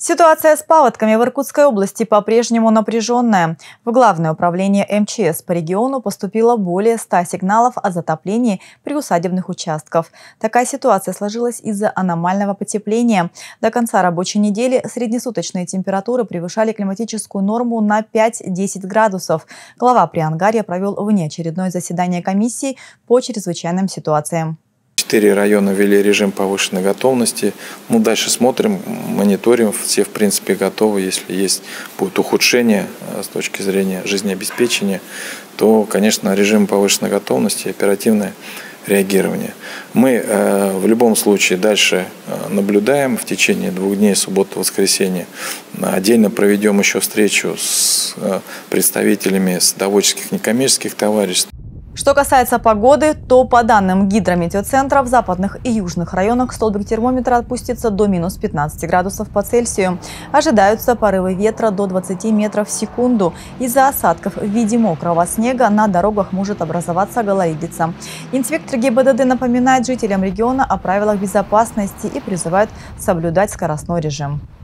Ситуация с паводками в Иркутской области по-прежнему напряженная. В Главное управление МЧС по региону поступило более 100 сигналов о затоплении приусадебных участков. Такая ситуация сложилась из-за аномального потепления. До конца рабочей недели среднесуточные температуры превышали климатическую норму на 5-10 градусов. Глава Приангарья провел внеочередное заседание комиссии по чрезвычайным ситуациям. 4 района ввели режим повышенной готовности. Мы дальше смотрим, мониторим, все в принципе готовы. Если будет ухудшение с точки зрения жизнеобеспечения, то, конечно, режим повышенной готовности и оперативное реагирование. Мы в любом случае дальше наблюдаем в течение 2 дней, суббота-воскресенье. Отдельно проведем еще встречу с представителями садоводческих некоммерческих товариществ. Что касается погоды, то по данным гидрометеоцентра в западных и южных районах столбик термометра опустится до минус 15 градусов по Цельсию. Ожидаются порывы ветра до 20 метров в секунду. Из-за осадков в виде мокрого снега на дорогах может образоваться гололедица. Инспектор ГИБДД напоминает жителям региона о правилах безопасности и призывает соблюдать скоростной режим.